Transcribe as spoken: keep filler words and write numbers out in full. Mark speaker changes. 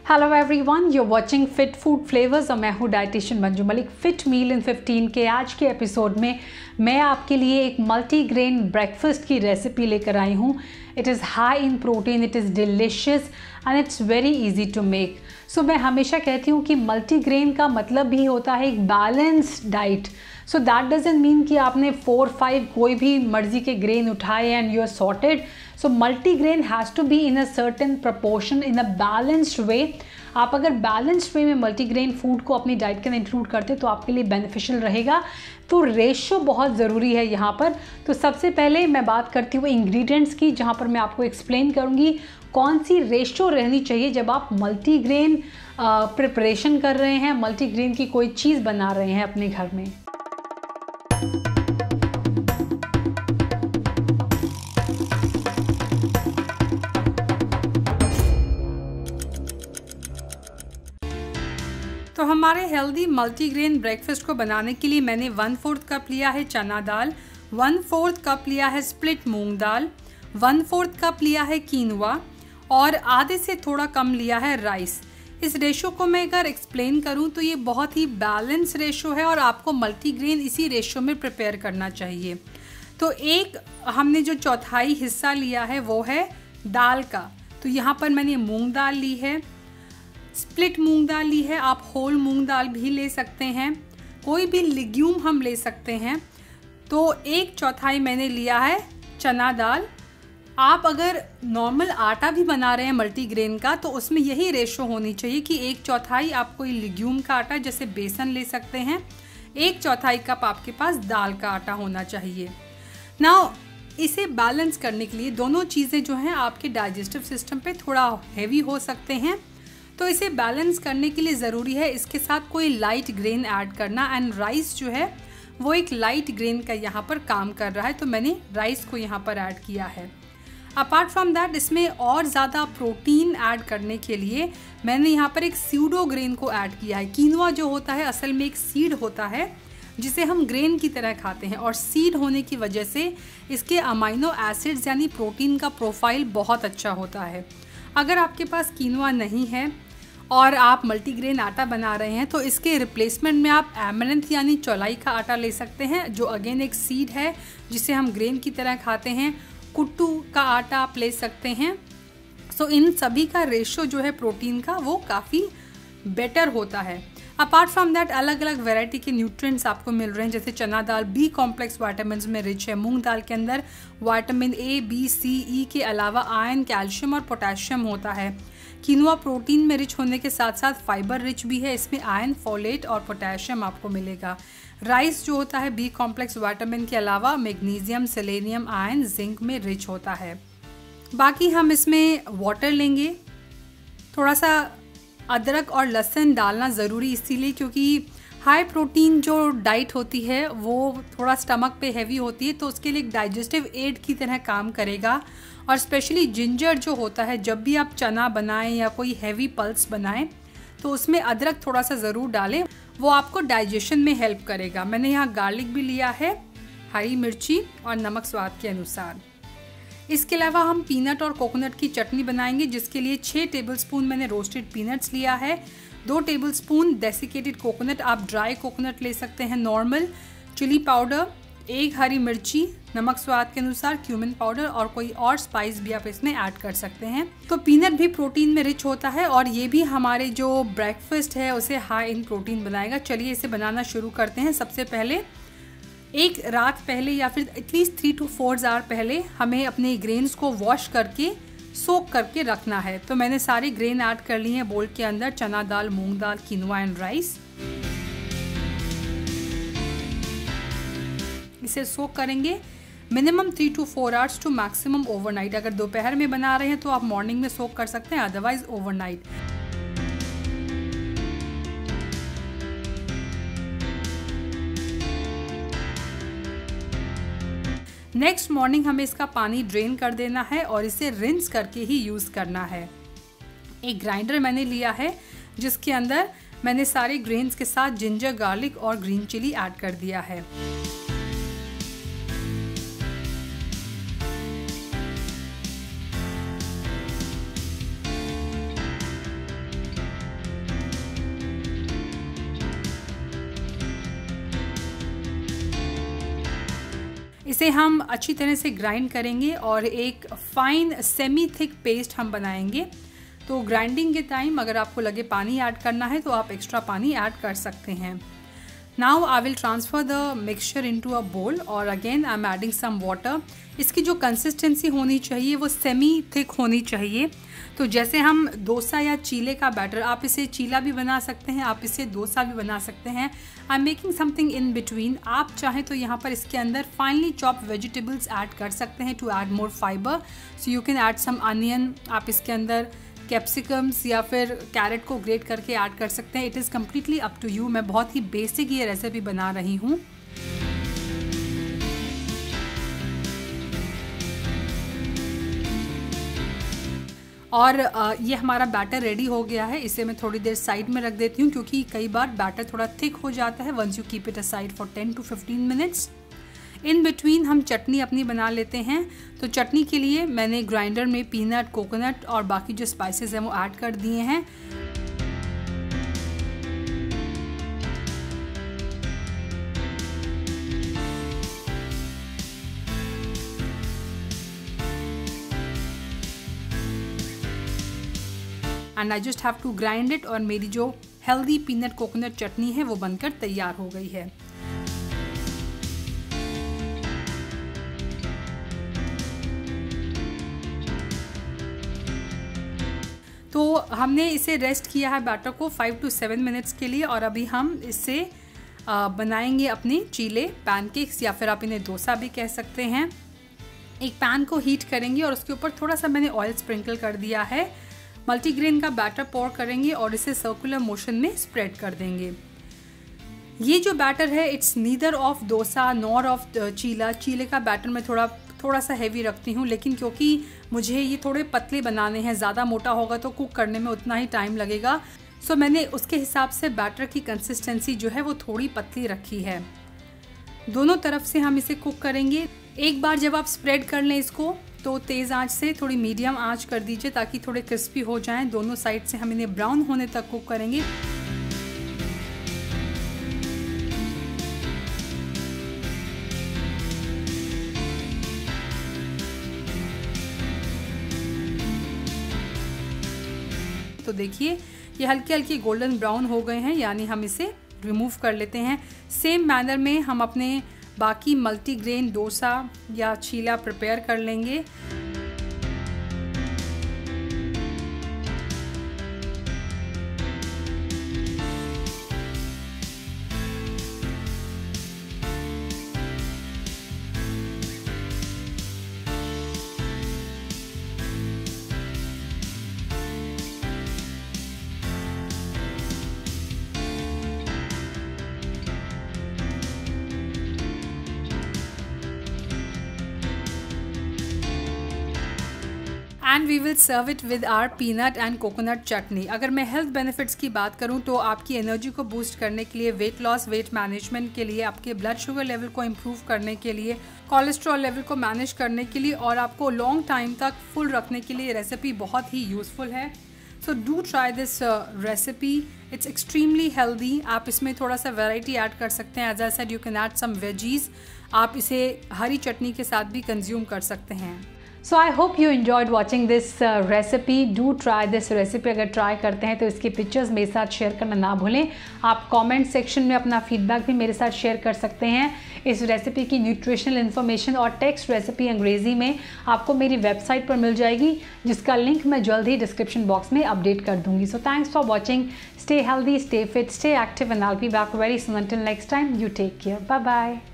Speaker 1: Hello everyone, you watching fit food flavours और मैं हूँ dietitian Manju Malik. Fit meal in fifteen के आज के एपिसोड में मैं आपके लिए एक मल्टीग्रेन ब्रेकफास्ट की रेसिपी लेकर आई हूँ। It is high in protein, it is delicious and it's very easy to make. So मैं हमेशा कहती हूँ कि मल्टीग्रेन का मतलब भी होता है एक balanced diet. So that doesn't mean कि आपने फोर फाइव कोई भी मर्जी के ग्रेन उठाए and you are sorted. So multigrain has to be in a certain proportion, in a balanced way. आप अगर बैलेंस्ड वे में मल्टीग्रेन फूड को अपनी डाइट के अंदर इंक्लूड करते तो आपके लिए बेनिफिशियल रहेगा। तो रेशो बहुत ज़रूरी है यहाँ पर। तो सबसे पहले मैं बात करती हूँ इंग्रेडिएंट्स की, जहाँ पर मैं आपको एक्सप्लेन करूँगी कौन सी रेशो रहनी चाहिए जब आप मल्टीग्रेन प्रिपरेशन कर रहे हैं, मल्टीग्रेन की कोई चीज़ बना रहे हैं अपने घर में। तो हमारे हेल्दी मल्टीग्रेन ब्रेकफास्ट को बनाने के लिए मैंने वन फोर्थ कप लिया है चना दाल, वन फोर्थ कप लिया है स्प्लिट मूंग दाल, वन फोर्थ कप लिया है कीनवा और आधे से थोड़ा कम लिया है राइस। इस रेशो को मैं अगर एक्सप्लेन करूं तो ये बहुत ही बैलेंस रेशो है और आपको मल्टीग्रेन इसी रेशो में प्रिपेयर करना चाहिए। तो एक हमने जो चौथाई हिस्सा लिया है वो है दाल का। तो यहाँ पर मैंने मूंग दाल ली है, स्प्लिट मूंग दाल ली है, आप होल मूंग दाल भी ले सकते हैं, कोई भी लिग्यूम हम ले सकते हैं। तो एक चौथाई मैंने लिया है चना दाल। आप अगर नॉर्मल आटा भी बना रहे हैं मल्टीग्रेन का तो उसमें यही रेशो होनी चाहिए कि एक चौथाई आप कोई लिग्यूम का आटा जैसे बेसन ले सकते हैं, एक चौथाई कप आपके पास दाल का आटा होना चाहिए। नाउ इसे बैलेंस करने के लिए दोनों चीज़ें जो हैं आपके डाइजेस्टिव सिस्टम पे थोड़ा हैवी हो सकते हैं, तो इसे बैलेंस करने के लिए ज़रूरी है इसके साथ कोई लाइट ग्रेन ऐड करना। एंड राइस जो है वो एक लाइट ग्रेन का यहाँ पर काम कर रहा है, तो मैंने राइस को यहाँ पर ऐड किया है। अपार्ट फ्रॉम दैट इसमें और ज़्यादा प्रोटीन ऐड करने के लिए मैंने यहाँ पर एक स्यूडो ग्रेन को ऐड किया है। कीनवा जो होता है असल में एक सीड होता है जिसे हम ग्रेन की तरह खाते हैं और सीड होने की वजह से इसके अमाइनो एसिड्स यानी प्रोटीन का प्रोफाइल बहुत अच्छा होता है। अगर आपके पास कीनवा नहीं है और आप मल्टीग्रेन आटा बना रहे हैं तो इसके रिप्लेसमेंट में आप एमरंथ यानी चौलाई का आटा ले सकते हैं, जो अगेन एक सीड है जिसे हम ग्रेन की तरह खाते हैं। कुट्टू का आटा आप ले सकते हैं। सो इन सभी का रेशो जो है प्रोटीन का वो काफ़ी बेटर होता है। अपार्ट फ्रॉम दैट अलग अलग वैरायटी के न्यूट्रिएंट्स आपको मिल रहे हैं, जैसे चना दाल बी कॉम्प्लेक्स वाइटामिन में रिच है, मूंग दाल के अंदर वाइटामिन ए बी सी ई के अलावा आयरन कैल्शियम और पोटेशियम होता है। कीनवा प्रोटीन में रिच होने के साथ साथ फाइबर रिच भी है, इसमें आयरन फोलेट और पोटेशियम आपको मिलेगा। राइस जो होता है बी कॉम्प्लेक्स विटामिन के अलावा मैग्नीशियम, सेलेनियम, आयरन, जिंक में रिच होता है। बाकी हम इसमें वाटर लेंगे। थोड़ा सा अदरक और लहसुन डालना ज़रूरी इसीलिए क्योंकि हाई प्रोटीन जो डाइट होती है वो थोड़ा स्टमक पे हैवी होती है, तो उसके लिए एक डाइजेस्टिव एड की तरह काम करेगा। और स्पेशली जिंजर जो होता है, जब भी आप चना बनाएं या कोई हैवी पल्स बनाएं तो उसमें अदरक थोड़ा सा ज़रूर डालें, वो आपको डाइजेशन में हेल्प करेगा। मैंने यहाँ गार्लिक भी लिया है, हरी मिर्ची और नमक स्वाद के अनुसार। इसके अलावा हम पीनट और कोकोनट की चटनी बनाएंगे, जिसके लिए छः टेबलस्पून मैंने रोस्टेड पीनट्स लिया है, दो टेबलस्पून डेसिकेटेड कोकोनट, आप ड्राई कोकोनट ले सकते हैं नॉर्मल, चिली पाउडर, एक हरी मिर्ची, नमक स्वाद के अनुसार, क्यूमिन पाउडर और कोई और स्पाइस भी आप इसमें ऐड कर सकते हैं। तो पीनट भी प्रोटीन में रिच होता है और ये भी हमारे जो ब्रेकफास्ट है उसे हाई इन प्रोटीन बनाएगा। चलिए इसे बनाना शुरू करते हैं। सबसे पहले एक रात पहले या फिर at least three to four hour पहले हमें अपने ग्रेन्स को वॉश करके सोक करके रखना है। तो मैंने सारे ग्रेन ऐड कर लिए हैं बोल के अंदर, चना दाल, मूंग दाल, कीनवा एंड राइस। इसे सोक करेंगे minimum three to four hours to maximum overnight. अगर दोपहर में बना रहे हैं तो आप मॉर्निंग में सोक कर सकते हैं, अदरवाइज ओवरनाइट। नेक्स्ट मॉर्निंग हमें इसका पानी ड्रेन कर देना है और इसे रिंस करके ही यूज़ करना है। एक ग्राइंडर मैंने लिया है जिसके अंदर मैंने सारे ग्रेन्स के साथ जिंजर, गार्लिक और ग्रीन चिली ऐड कर दिया है। इसे हम अच्छी तरह से ग्राइंड करेंगे और एक फाइन सेमी थिक पेस्ट हम बनाएंगे। तो ग्राइंडिंग के टाइम अगर आपको लगे पानी ऐड करना है तो आप एक्स्ट्रा पानी ऐड कर सकते हैं। Now I will transfer the mixture into a bowl और again I am adding some water. इसकी जो कंसिस्टेंसी होनी चाहिए वो सेमी थिक होनी चाहिए। तो जैसे हम डोसा या चीले का बैटर, आप इसे चीला भी बना सकते हैं, आप इसे डोसा भी बना सकते हैं। I am making something in between. आप चाहें तो यहाँ पर इसके अंदर फाइनली चॉप वेजिटेबल्स ऐड कर सकते हैं to add more fibre. So you can add some onion, आप इसके अंदर कैप्सिकम्स या फिर कैरेट को ग्रेट करके ऐड कर सकते हैं। It is completely up to you. मैं बहुत ही बेसिक ये रेसिपी बना रही हूँ। और ये हमारा बैटर रेडी हो गया है। इसे मैं थोड़ी देर साइड में रख देती हूँ क्योंकि कई बार बैटर थोड़ा थिक हो जाता है once you keep it aside for ten to fifteen minutes. In between हम चटनी अपनी बना लेते हैं। तो चटनी के लिए मैंने ग्राइंडर में पीनट, कोकोनट और बाकी जो स्पाइसेस हैं वो ऐड कर दिए हैं। And I just have to grind it और मेरी जो हेल्दी पीनट कोकोनट चटनी है वो बनकर तैयार हो गई है। तो हमने इसे रेस्ट किया है बैटर को फाइव टू सेवन मिनट्स के लिए और अभी हम इससे बनाएंगे अपने चीले पैनकेक्स या फिर आप इन्हें डोसा भी कह सकते हैं। एक पैन को हीट करेंगे और उसके ऊपर थोड़ा सा मैंने ऑयल स्प्रिंकल कर दिया है। मल्टीग्रेन का बैटर पोर करेंगे और इसे सर्कुलर मोशन में स्प्रेड कर देंगे। ये जो बैटर है it's neither of dosa nor of cheela. चीले का बैटर मैं थोड़ा थोड़ा सा हैवी रखती हूँ, लेकिन क्योंकि मुझे ये थोड़े पतले बनाने हैं, ज़्यादा मोटा होगा तो कुक करने में उतना ही टाइम लगेगा। सो मैंने उसके हिसाब से बैटर की कंसिस्टेंसी जो है वो थोड़ी पतली रखी है। दोनों तरफ से हम इसे कुक करेंगे। एक बार जब आप स्प्रेड कर लें इसको तो तेज़ आंच से थोड़ी मीडियम आंच कर दीजिए ताकि थोड़े क्रिस्पी हो जाएं। दोनों साइड से हम इन्हें ब्राउन होने तक कुक करेंगे। तो देखिए ये हल्के हल्के गोल्डन ब्राउन हो गए हैं, यानी हम इसे रिमूव कर लेते हैं। सेम मैनर में हम अपने बाकी मल्टीग्रेन डोसा या चीला प्रिपेयर कर लेंगे। And we will serve it with our peanut and coconut chutney. अगर मैं हेल्थ बेनिफिट्स की बात करूं तो आपकी एनर्जी को बूस्ट करने के लिए, वेट लॉस, वेट मैनेजमेंट के लिए, आपके ब्लड शुगर लेवल को इम्प्रूव करने के लिए, कोलेस्ट्रॉल लेवल को मैनेज करने के लिए और आपको लॉन्ग टाइम तक फुल रखने के लिए रेसिपी बहुत ही यूज़फुल है। So do try this recipe, it's extremely healthy. आप इसमें थोड़ा सा वेराइटी ऐड कर सकते हैं। As I said you can add some veggies. आप इसे हरी चटनी के साथ भी कंज्यूम कर सकते हैं।
Speaker 2: So I hope you enjoyed watching this recipe. Do try this recipe. अगर ट्राई करते हैं तो इसके पिक्चर्स मेरे साथ शेयर करना ना भूलें। आप कमेंट सेक्शन में अपना फीडबैक भी मेरे साथ शेयर कर सकते हैं। इस रेसिपी की न्यूट्रिशनल इन्फॉर्मेशन और टेक्स्ट रेसिपी अंग्रेज़ी में आपको मेरी वेबसाइट पर मिल जाएगी, जिसका लिंक मैं जल्द ही डिस्क्रिप्शन बॉक्स में अपडेट कर दूंगी। So thanks for watching. Stay healthy, stay fit, stay active and I will be back very soon. Until next time, you take care. Bye bye.